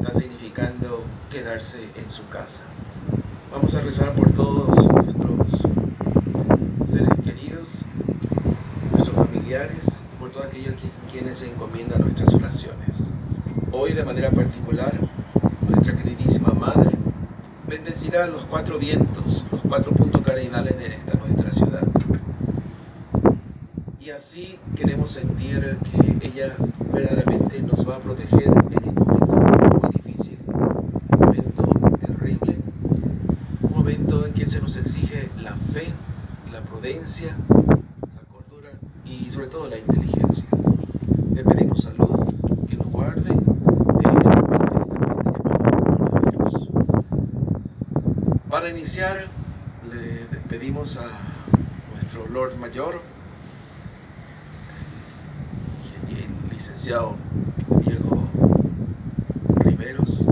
está significando quedarse en su casa. Vamos a rezar por todos nuestros seres queridos, nuestros familiares, por todos aquellos quienes se encomiendan nuestras oraciones. Hoy, de manera particular, nuestra queridísima Madre bendecirá los 4 vientos, los 4 puntos cardinales de esta nuestra ciudad. Y así queremos sentir que ella verdaderamente nos va a proteger en este momento muy difícil, un momento terrible, un momento en que se nos exige la fe, la prudencia, la cordura y sobre todo la inteligencia. Le pedimos salud, que nos guarde de esta pandemia llamada coronavirus. Para iniciar, le pedimos a nuestro Lord Mayor, el licenciado Diego Riveros,